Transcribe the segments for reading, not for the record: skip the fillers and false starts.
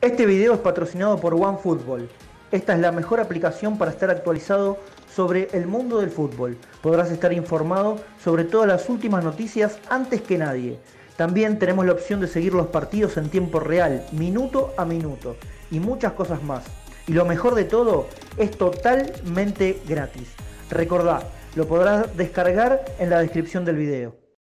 Este video es patrocinado por OneFootball. Esta es la mejor aplicación para estar actualizado sobre el mundo del fútbol. Podrás estar informado sobre todas las últimas noticias antes que nadie. También tenemos la opción de seguir los partidos en tiempo real, minuto a minuto, y muchas cosas más. Y lo mejor de todo, es totalmente gratis. Recordá, lo podrás descargar en la descripción del video.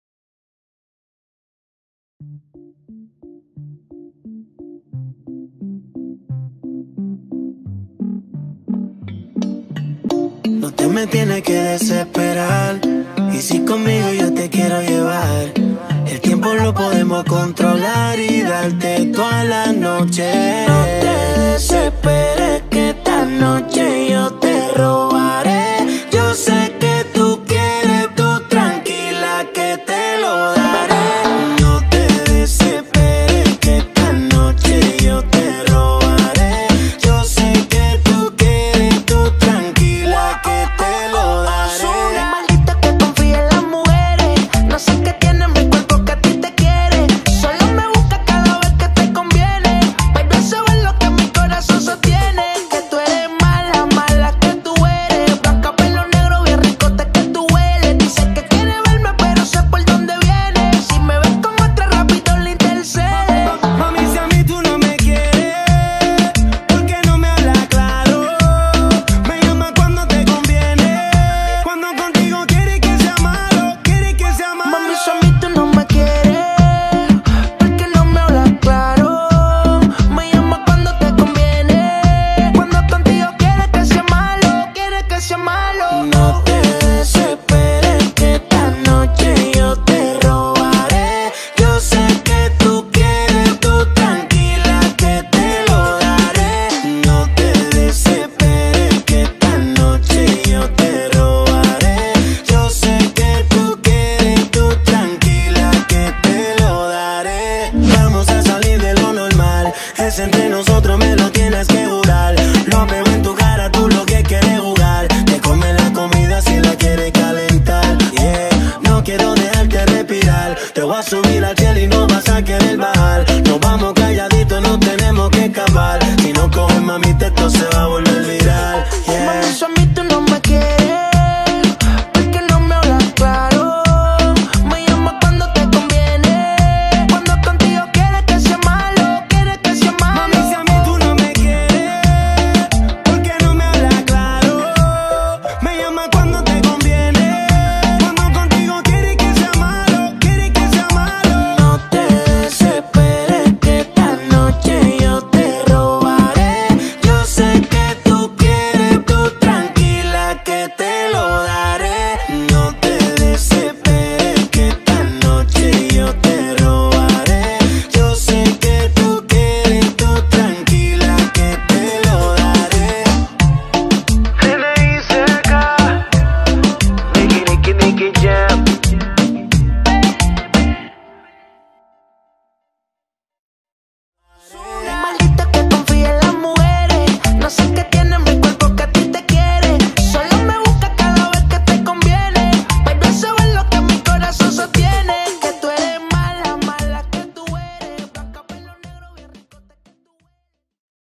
No te me tienes que desesperar. Y si conmigo yo te quiero llevar, el tiempo lo podemos controlar y darte toda la noche.